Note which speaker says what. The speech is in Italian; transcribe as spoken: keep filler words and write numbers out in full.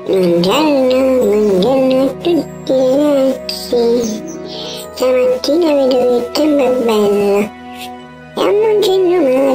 Speaker 1: Buongiorno, buongiorno a tutti ragazzi. Stamattina vedo che il tempo è bello. Stiamo facendo